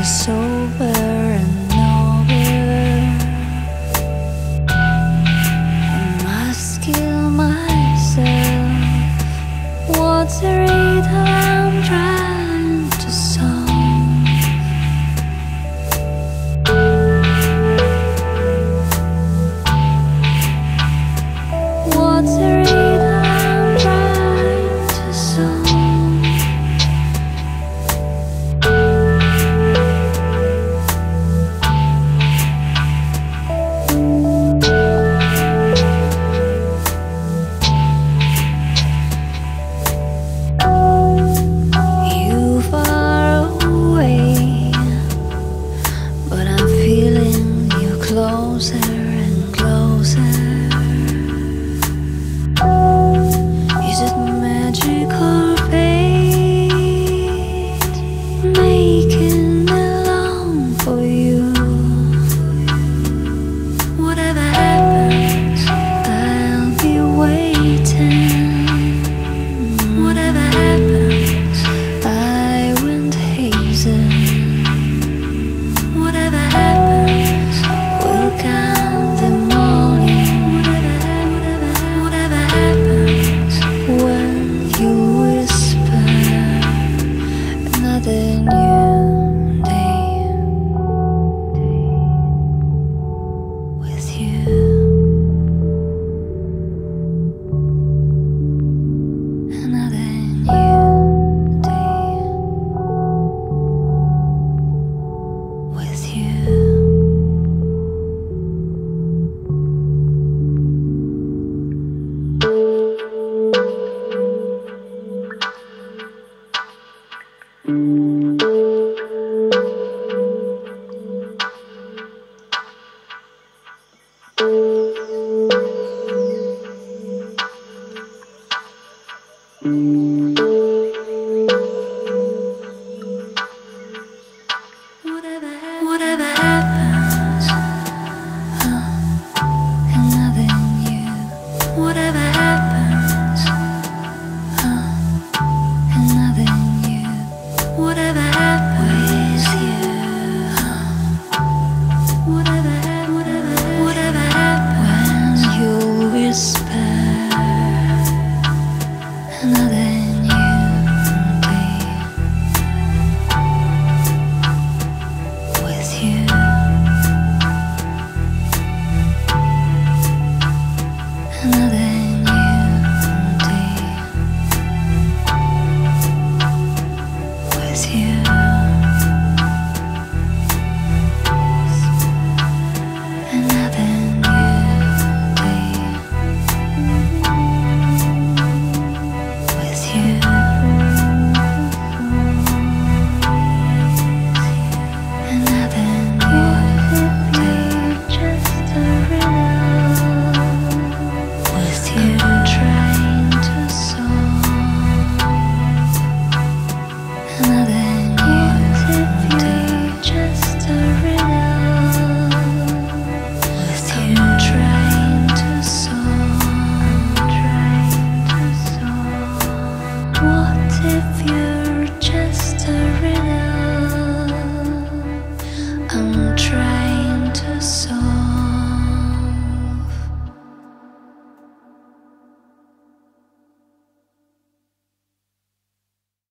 sober and nowhere. I must kill myself. What's the riddle I'm trying to solve? What's the riddle I'm trying to solve? Closer and closer. Is it magic or fate making it long for you? Whatever happens, I'll be waiting. Whatever happens, I won't hasten. Whatever happens, count the morning. Whatever happens when you whisper another new day with you. Another new day with you. Whatever happens, another new. Whatever happens, another new. Whatever happens with you. Whatever happens when you whisper another new day with you. Another new day with you.